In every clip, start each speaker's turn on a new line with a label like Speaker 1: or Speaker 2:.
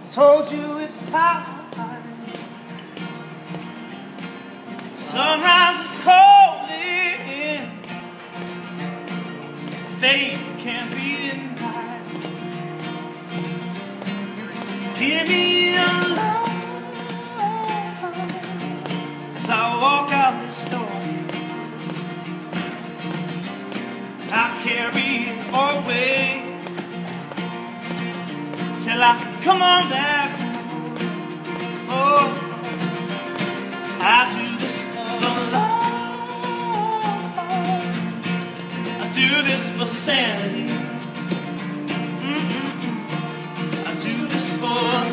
Speaker 1: told you it's time. Sunrise is calling. Faith can't be denied. Give me a love as I walk out this door. I carry it always till I come on back. Oh, I do this for love. I do this for sanity. I do this for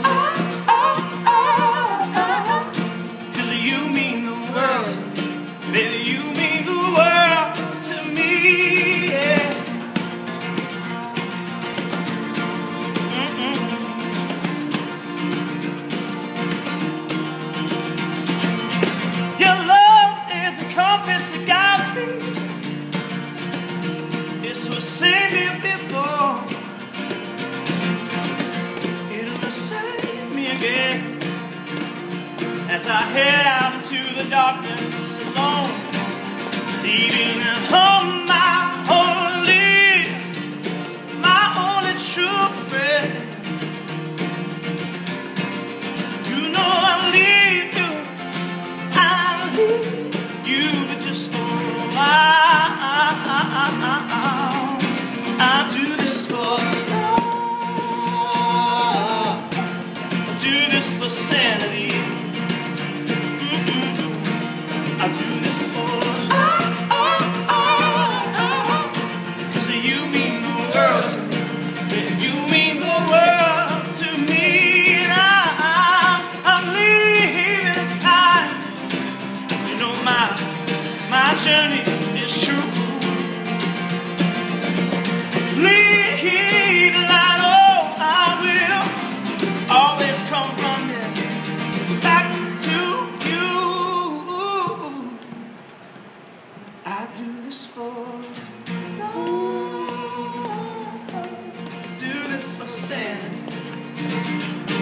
Speaker 1: cause you mean the world to me. Baby, you mean the world to me, yeah. Your love is a compass that guides me. It's what saved me before. It'll save me again as I head out into the darkness alone, leaving at home my only true friend. You know I'll leave you, but just for a while. I do this for love. I do this for sanity. I do this for cause you mean the world to me. You mean the world to me. And I'm leaving this time. You know my journey is true. Leave the light, oh, I will always come running back to you. I do this for love. I do this for sanity.